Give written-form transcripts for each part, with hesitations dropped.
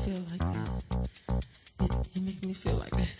feel like that. It makes me feel like that.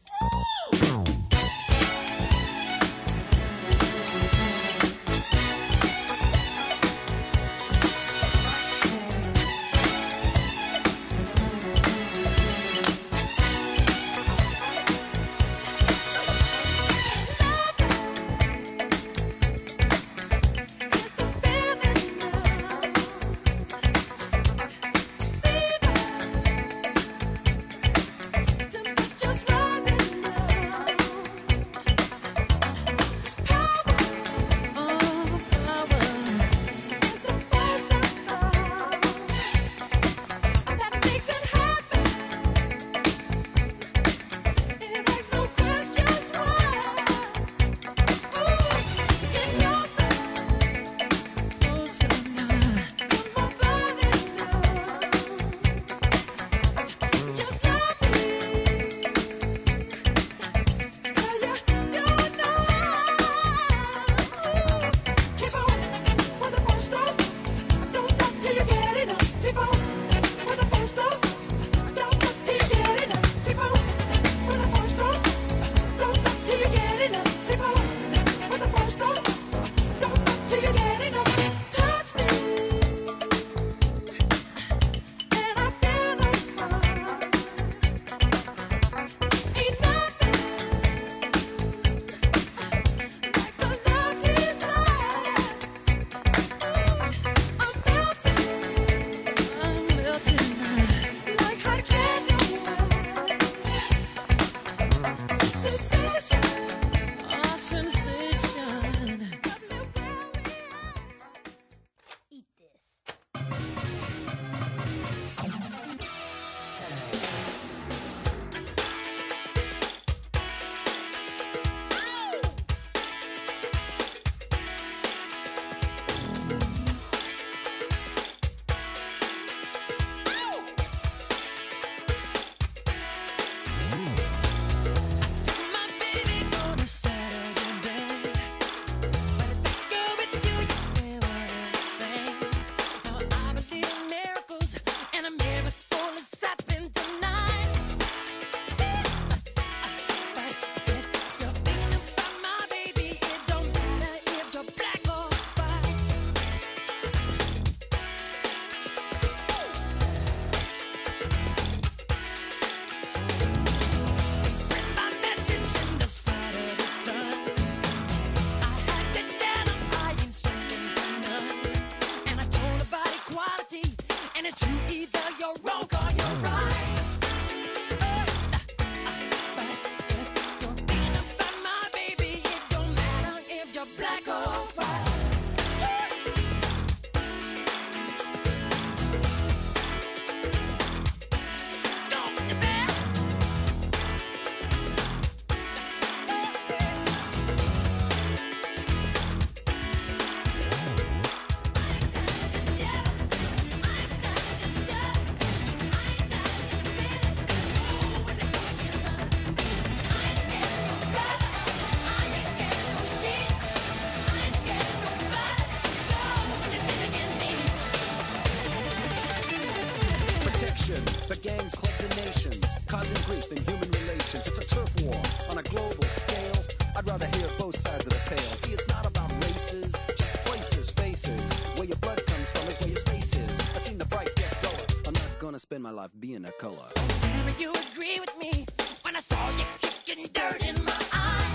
The gangs, clubs, and nations, causing grief in human relations. It's a turf war on a global scale. I'd rather hear both sides of the tale. See, it's not about races, just places, faces. Where your blood comes from is where your space is. I seen the bright get duller. I'm not gonna spend my life being a color. Tell me you agree with me when I saw you kicking dirt in my eye.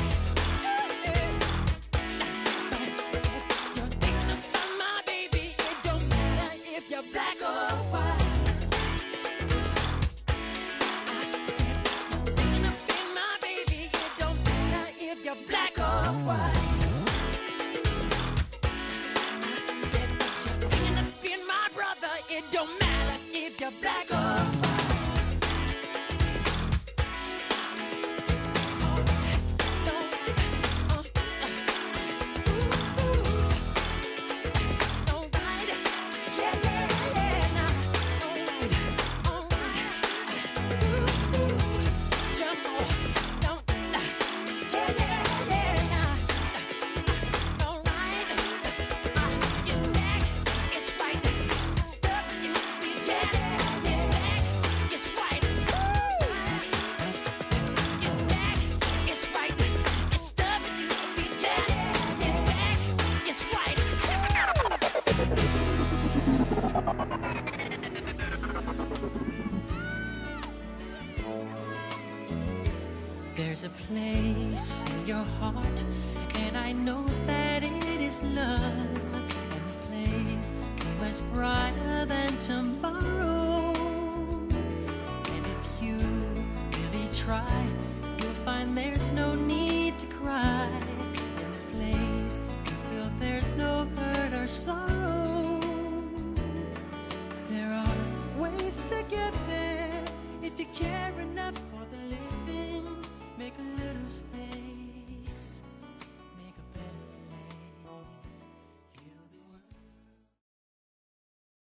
You're thinking about my baby. It don't matter if you're black or white. Black or white. I said that you're thinking of being my brother. It don't matter if you're black or white. your heart, and I know that it is love, and this place be much brighter